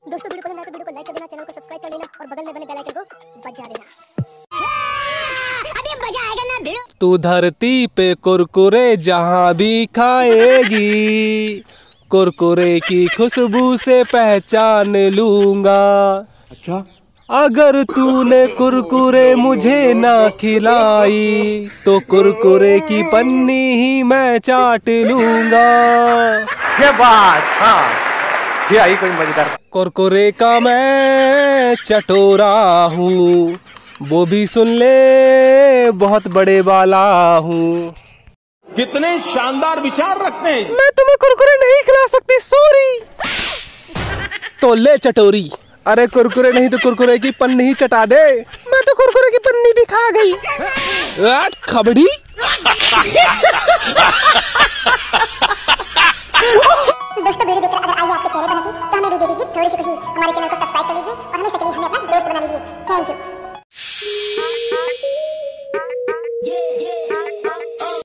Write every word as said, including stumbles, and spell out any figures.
दोस्तों वीडियो पसंद आए तो वीडियो को लाइक कर देना, चैनल को सब्सक्राइब कर लेना और बगल में बने बेल आइकन को बजा देना। अभी मजा आएगा ना वीडियो। तू धरती पे कुरकुरे जहाँ भी खाएगी, कुरकुरे की खुशबू से पहचान लूंगा। अच्छा, अगर तूने कुरकुरे मुझे ना खिलाई तो कुरकुरे की पन्नी ही मैं चाट लूंगा। ये बात, हाँ ये आई कोई मजेदार। कुरकुरे का मैं चटोरा हूँ, वो भी सुन ले बहुत बड़े वाला हूँ। कितने शानदार विचार रखते हैं। मैं तुम्हें कुरकुरे नहीं खिला सकती, सॉरी। तो ले चटोरी। अरे कुरकुरे नहीं तो कुरकुरे की पन्नी ही चटा दे। मैं तो कुरकुरे की पन्नी भी खा गई। आठ खबड़ी। दोस्तों वीडियो देखकर अगर आई आपके चेहरे पर हंसी तो हमें भी दे दीजिए थोड़ी सी खुशी। हमारे चैनल को सब्सक्राइब कर लीजिए और हमें सकली हमें अपना दोस्त बना लीजिए। Thank you.